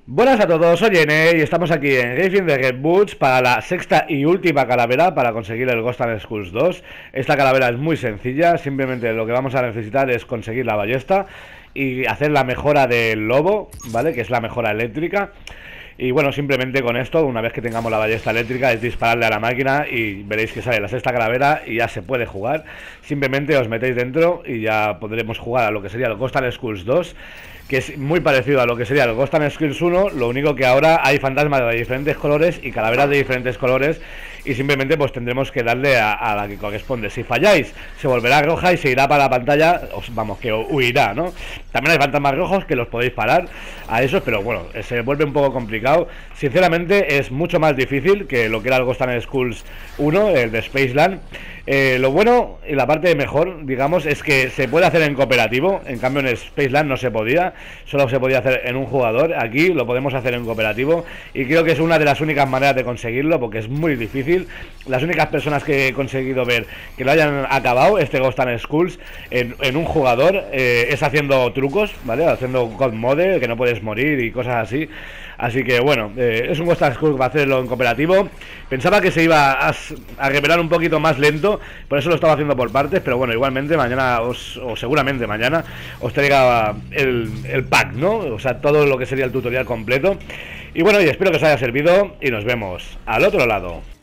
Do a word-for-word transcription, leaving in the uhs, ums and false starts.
Buenas a todos, soy Ene y estamos aquí en Griffin de Red Boots para la sexta y última calavera para conseguir el Ghost and Skulls dos. Esta calavera es muy sencilla, simplemente lo que vamos a necesitar es conseguir la ballesta y hacer la mejora del lobo, ¿vale? Que es la mejora eléctrica. Y bueno, simplemente con esto, una vez que tengamos la ballesta eléctrica, es dispararle a la máquina y veréis que sale la sexta calavera y ya se puede jugar. Simplemente os metéis dentro y ya podremos jugar a lo que sería el Ghost and Skulls dos, que es muy parecido a lo que sería el Ghost and Skulls uno, lo único que ahora hay fantasmas de diferentes colores y calaveras de diferentes colores, y simplemente pues tendremos que darle a, a la que corresponde. Si falláis, se volverá roja y se irá para la pantalla, os, vamos, que huirá, ¿no? También hay fantasmas rojos que los podéis parar a esos, pero bueno, se vuelve un poco complicado. Sinceramente es mucho más difícil que lo que era el Ghost and Skulls uno, el de Spaceland. Eh, lo bueno y la parte mejor, digamos, es que se puede hacer en cooperativo. En cambio en Spaceland no se podía, solo se podía hacer en un jugador. Aquí lo podemos hacer en cooperativo y creo que es una de las únicas maneras de conseguirlo, porque es muy difícil. Las únicas personas que he conseguido ver que lo hayan acabado este Ghost and Skulls en, en un jugador eh, es haciendo trucos, ¿vale? Haciendo God Mode, que no puedes morir y cosas así. Así que bueno, eh, es un Ghost and Skulls para hacerlo en cooperativo. Pensaba que se iba a, a revelar un poquito más lento, por eso lo estaba haciendo por partes, pero bueno, igualmente mañana os, o seguramente mañana os traiga el, el pack, ¿no? O sea, todo lo que sería el tutorial completo. Y bueno, y espero que os haya servido y nos vemos al otro lado.